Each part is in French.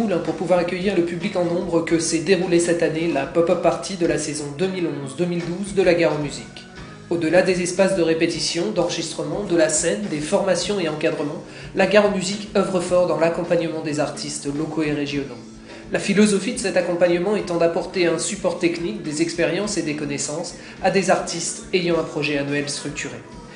cool pour pouvoir accueillir le public en nombre que s'est déroulée cette année la pop-up party de la saison 2011-2012 de la Gare aux Musiques. Au-delà des espaces de répétition, d'enregistrement, de la scène, des formations et encadrements, la Gare aux Musiques œuvre fort dans l'accompagnement des artistes locaux et régionaux. La philosophie de cet accompagnement étant d'apporter un support technique, des expériences et des connaissances à des artistes ayant un projet annuel structuré.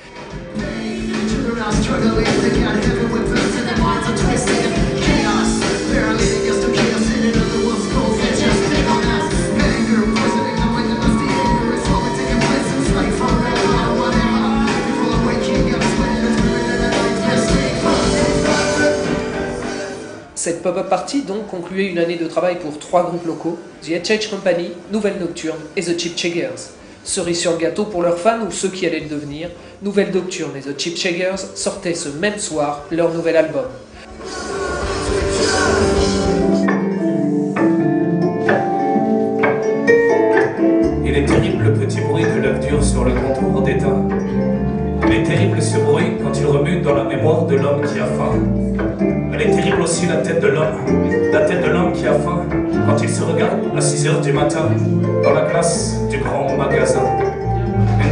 Cette pop-up party donc concluait une année de travail pour 3 groupes locaux, The HH Company, Nouvelle Nocturne et The Chipcheggers. Cerise sur le gâteau pour leurs fans ou ceux qui allaient le devenir, Nouvelle Nocturne et The Chipcheggers sortaient ce même soir leur nouvel album. Il est terrible le petit bruit de l'œuf dur sur le contour d'étain. Il est terrible ce bruit quand il remue dans la mémoire de l'homme qui a faim. Elle est terrible aussi la tête de l'homme qui a faim, quand il se regarde à 6 h du matin, dans la glace du grand magasin. Une